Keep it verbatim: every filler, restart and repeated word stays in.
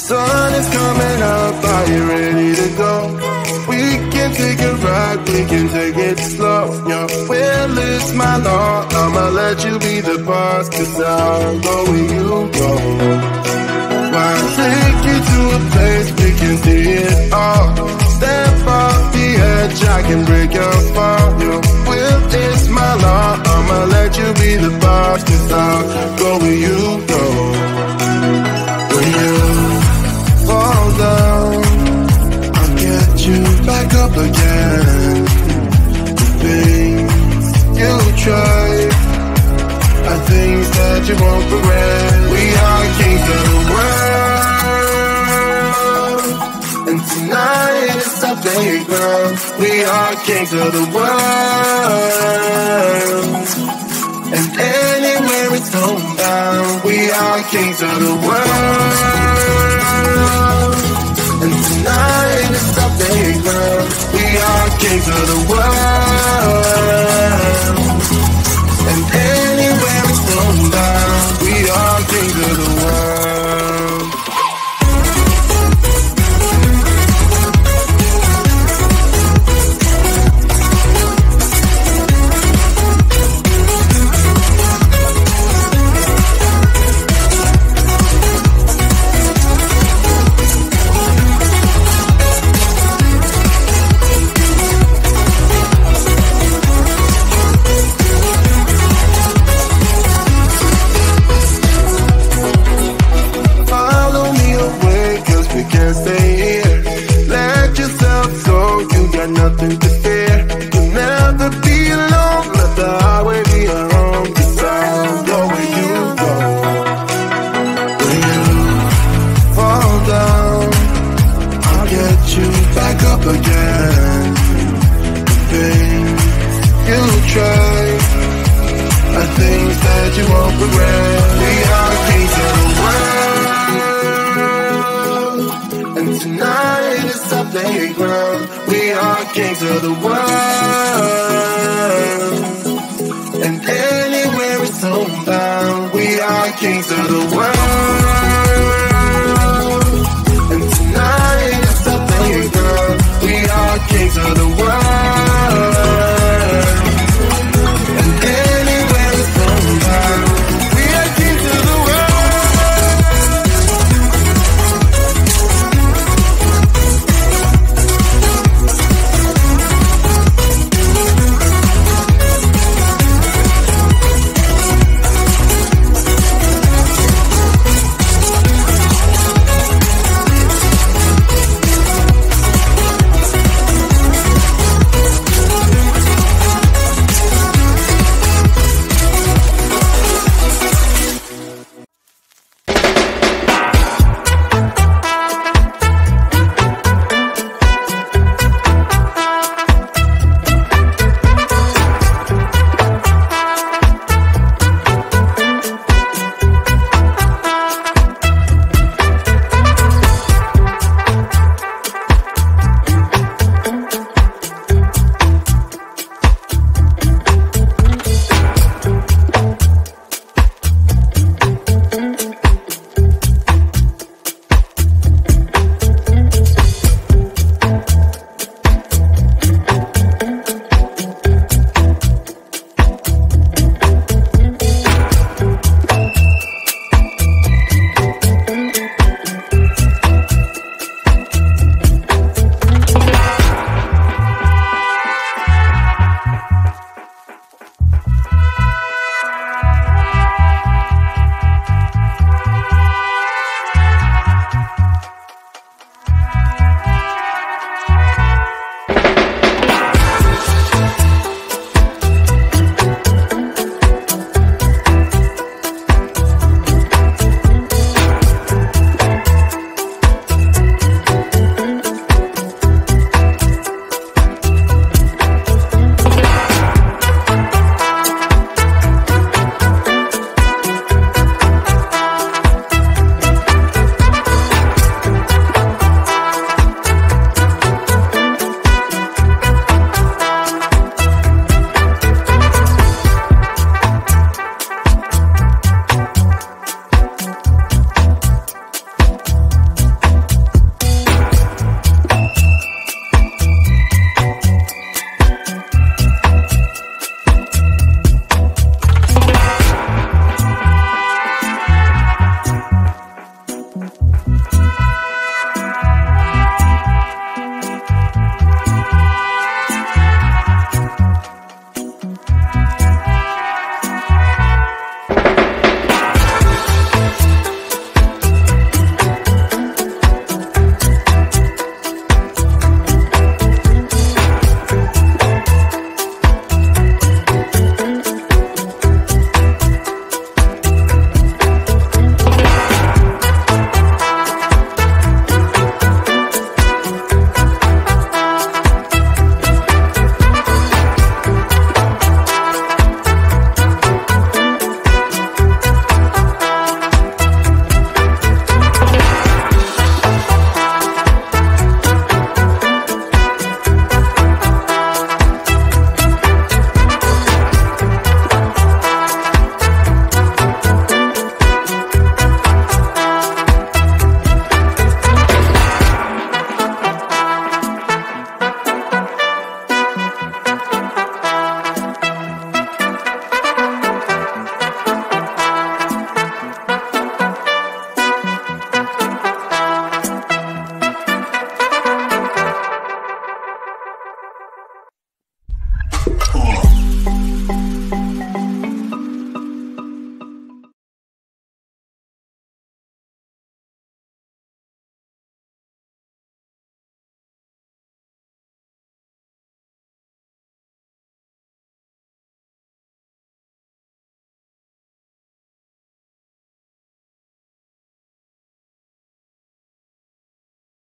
sun is coming up, are you ready to go? We can take a ride, we can take it slow. Your will is my law, I'ma let you be the boss, cause I'll go where you go. I'll take you to a place we can see it all. Step off the edge, I can break your fall. Your will is my law, I'ma let you be the boss, cause I'll go where you go. When you fall down, I'll get you back up again. The things you try are things that you won't regret. We are kings of the world, and tonight is our playground. We are kings of the world, and anywhere it's homebound. We are kings of the world, and tonight is our playground. We are kings of the world, and anywhere it's homebound. We are kings of the world. Nothing to fear, you'll never be alone. Let the highway be your home, cause I'll go where you go. When you fall down, I'll get you back up again. The things you try are things that you won't regret. We are kings of the world, and tonight is our playground. We are kings of the world,